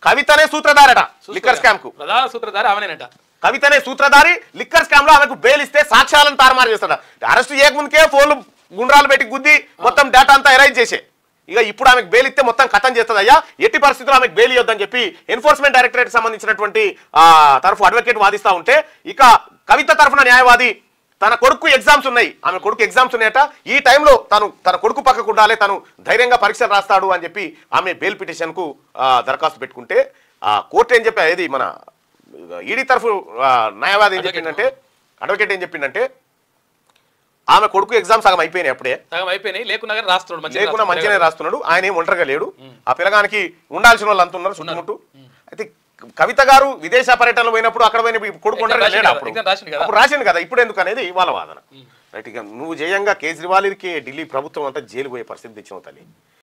కవితనే సూత్రధారట liquor scam కు, ప్రధాన సూత్రధారి ఆమెనేనట. కవితనే సూత్రధారి. లిక్కర్ స్కామ్ లో ఆమెకు బెయిల్ ఇస్తే సాక్ష్యాలను తారుమారు చేస్తాడు. అరెస్ట్ చేయకముందుకే ఫోన్లు గుండ్రాలు పెట్టి గుద్ది మొత్తం డేటా అంతా ఎరైజ్ చేసే. ఇక ఇప్పుడు ఆమెకు బెయిల్ ఇస్తే మొత్తం కథం చేస్తుంది. అయ్యా ఎట్టి పరిస్థితుల్లో ఆమెకు బెయిల్ ఇవ్వద్దని చెప్పి ఎన్ఫోర్స్మెంట్ డైరెక్టరేట్ సంబంధించినటువంటి తరఫు అడ్వకేట్ వాదిస్తూ ఉంటే, ఇక కవిత తరఫున న్యాయవాది తన కొడుకు ఎగ్జామ్స్ ఉన్నాయి, ఆమె కొడుకు ఎగ్జామ్స్ ఉన్నాయట, ఈ టైంలో తన కొడుకు పక్కకు ఉండాలి, తను ధైర్యంగా పరీక్షలు రాస్తాడు అని చెప్పి ఆమె బెయిల్ పిటిషన్ కు దరఖాస్తు పెట్టుకుంటే కోర్టు ఏం చెప్పా, ఏది మన ఈడీ తరఫు న్యాయవాది ఏం చెప్పిందంటే, అడ్వకేట్ ఏం చెప్పిందంటే, ఆమె కొడుకు ఎగ్జామ్ సగం అయిపోయినాయి, అప్పుడే సగం అయిపోయినాయి, లేకున్నా మంచిగానే రాస్తున్నాడు, ఆయన ఏం ఒంటరిగా లేడు, ఆ పిల్లగానికి ఉండాల్సిన వాళ్ళు అంత ఉన్నారు చుట్టుముట్టు. అయితే కవిత గారు విదేశ పర్యటనలో పోయినప్పుడు అక్కడ పోయిన కొడుకు ఒంటరిగా లేడు, అప్పుడు రాసిండు కదా, ఇప్పుడు ఎందుకు అనేది వాళ్ళ వాదన. రైట్. ఇక నువ్వు జయంగా కేజ్రీవాల్కి ఢిల్లీ ప్రభుత్వం అంతా జైలు పోయే పరిస్థితి తెచ్చినావు తల్లి.